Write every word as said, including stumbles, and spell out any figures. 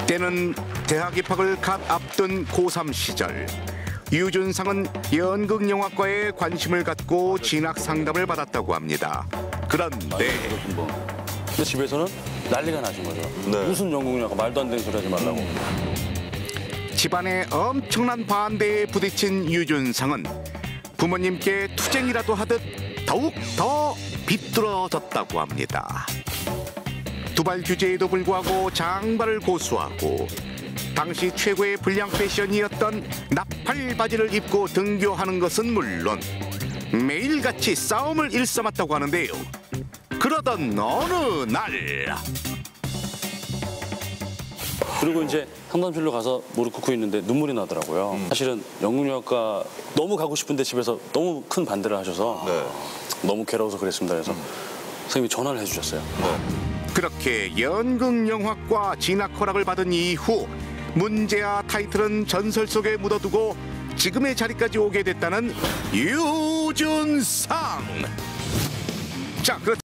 때는 대학 입학을 갓 앞둔 고삼 시절, 유준상은 연극영화과에 관심을 갖고 진학 상담을 받았다고 합니다. 그런데 근데 집에서는 난리가 나신 거죠. 네. 무슨 연극영화과, 말도 안 되는 소리 하지 말라고. 집안의 엄청난 반대에 부딪힌 유준상은 부모님께 투쟁이라도 하듯 더욱 더 비뚤어졌다고 합니다. 두발 규제에도 불구하고 장발을 고수하고 당시 최고의 불량 패션이었던 나팔 바지를 입고 등교하는 것은 물론 매일같이 싸움을 일삼았다고 하는데요. 그러던 어느 날, 그리고 이제 상담실로 가서 무릎 꿇고 있는데 눈물이 나더라고요. 음. 사실은 연극영화과 너무 가고 싶은데 집에서 너무 큰 반대를 하셔서 네. 너무 괴로워서 그랬습니다. 그래서 음. 선생님이 전화를 해주셨어요. 네. 그렇게 연극영화과 진학 허락을 받은 이후 문제와 타이틀은 전설 속에 묻어두고 지금의 자리까지 오게 됐다는 유준상. 자, 그렇